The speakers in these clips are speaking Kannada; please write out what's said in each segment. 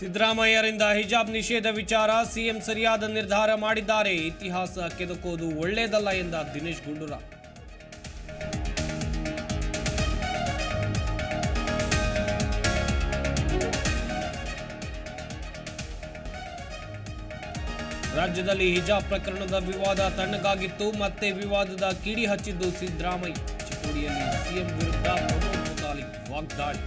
ಸಿದ್ದರಾಮಯ್ಯರಿಂದ ಹಿಜಾಬ್ ನಿಷೇಧ ವಿಚಾರ ಸಿಎಂ ಸರಿಯಾದ ನಿರ್ಧಾರ ಮಾಡಿದ್ದಾರೆ. ಇತಿಹಾಸ ಕೆದಕೋದು ಒಳ್ಳೆಯದಲ್ಲ ಎಂದ ದಿನೇಶ್ ಗುಂಡೂರಾವ್. ರಾಜ್ಯದಲ್ಲಿ ಹಿಜಾಬ್ ಪ್ರಕರಣದ ವಿವಾದ ತಣ್ಣಗಾಗಿತ್ತು. ಮತ್ತೆ ವಿವಾದದ ಕಿಡಿ ಹಚ್ಚಿದ್ದು ಸಿದ್ದರಾಮಯ್ಯ. ಚಿಕ್ಕೋಡಿಯಲ್ಲಿ ಸಿಎಂ ವಿರುದ್ಧ ಪ್ರಮೋದ್ ಮುತಾಲಿಕ್ ವಾಗ್ದಾಳಿ.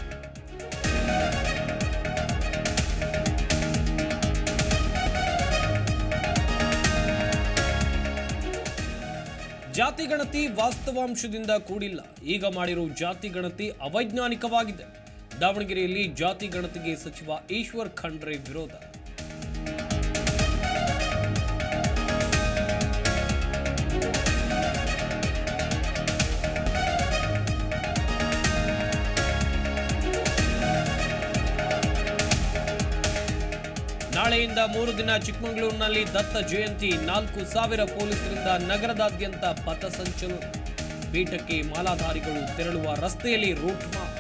ಜಾತಿ ಗಣತಿ ವಾಸ್ತವಾಂಶದಿಂದ ಕೂಡಿಲ್ಲ. ಈಗ ಮಾಡಿರೋ ಜಾತಿ ಗಣತಿ ಅವೈಜ್ಞಾನಿಕವಾಗಿದೆ. ದಾವಣಗೆರೆಯಲ್ಲಿ ಜಾತಿ ಗಣತಿಗೆ ಸಚಿವ ಈಶ್ವರ್ ಖಂಡ್ರೆ ವಿರೋಧ. ನಾಳೆಯಿಂದ 3 ದಿನ ಚಿಕ್ಕಮಗಳೂರಿನಲ್ಲಿ ದತ್ತ ಜಯಂತಿ. 4,000 ಪೊಲೀಸರಿಂದ ನಗರದಾದ್ಯಂತ ಪಥಸಂಚಲನ. ಪೀಠಕ್ಕೆ ಮಾಲಾಧಾರಿಗಳು ತೆರಳುವ ರಸ್ತೆಯಲ್ಲಿ ರೂಟ್ ಮಾರ್ಚ್.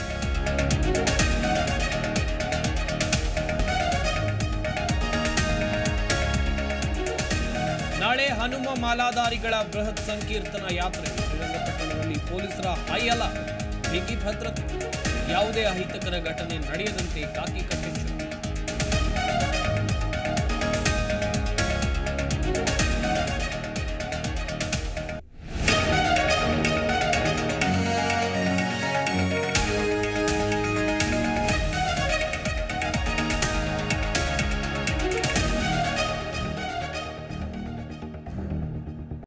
ನಾಳೆ ಹನುಮ ಮಾಲಾಧಾರಿಗಳ ಬೃಹತ್ ಸಂಕೀರ್ತನ ಯಾತ್ರೆ. ಶ್ರೀರಂಗಪಟ್ಟಣದಲ್ಲಿ ಪೊಲೀಸರ ಹೈ ಅಲರ್ಟ್. ಬಿಗಿ ಭದ್ರತೆ. ಯಾವುದೇ ಅಹಿತಕರ ಘಟನೆ ನಡೆಯದಂತೆ ಖಾಕಿ ಕಟ್ಟೆಚ್ಚರ.